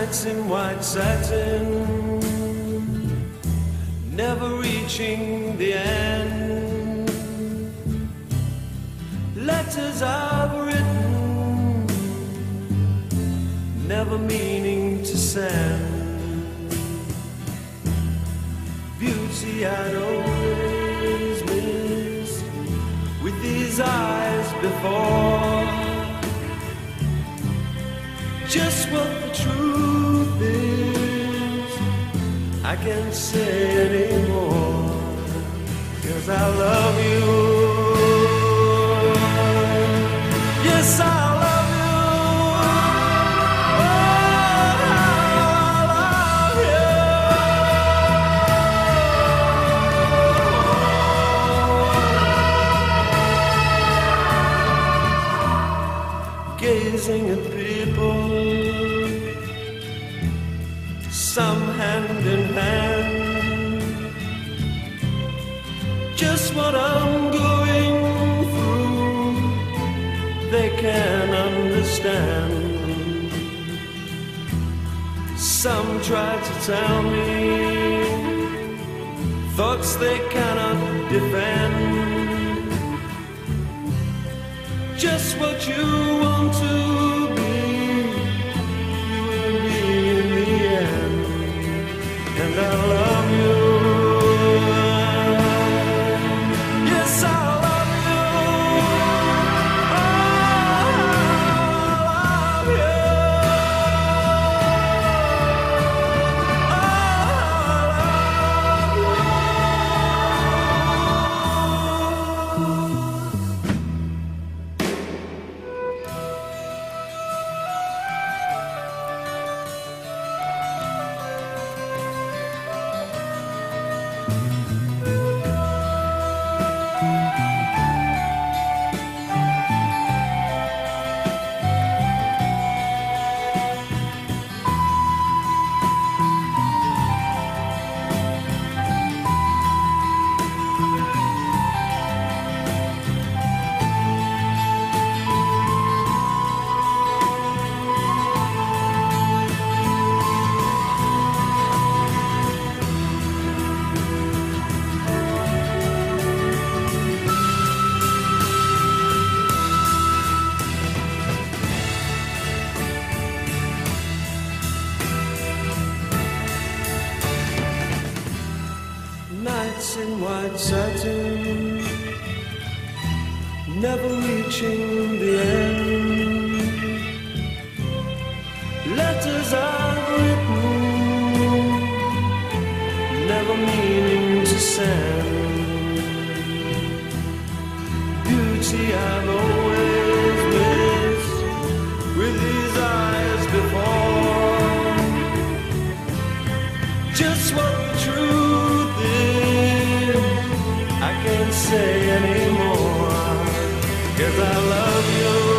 Nights in white satin, never reaching the end. Letters I've written, never meaning to send. Beauty I'd always missed with these eyes before. Just what the truth is, I can't say anymore, 'cause I love you. Yes, I love you. Oh, I love you. Gazing at people, some hand in hand, just what I'm going through, they can understand. Some try to tell me thoughts they cannot defend. Just what you want to be, you will be in the end. And I love you. Yes, I love you. Oh, I love you. Nights in white satin, never reaching the end. Letters I've written, never meaning to send. Beauty I've always missed with these eyes before. Just what the truth is, I can't say anymore, 'cause I love you.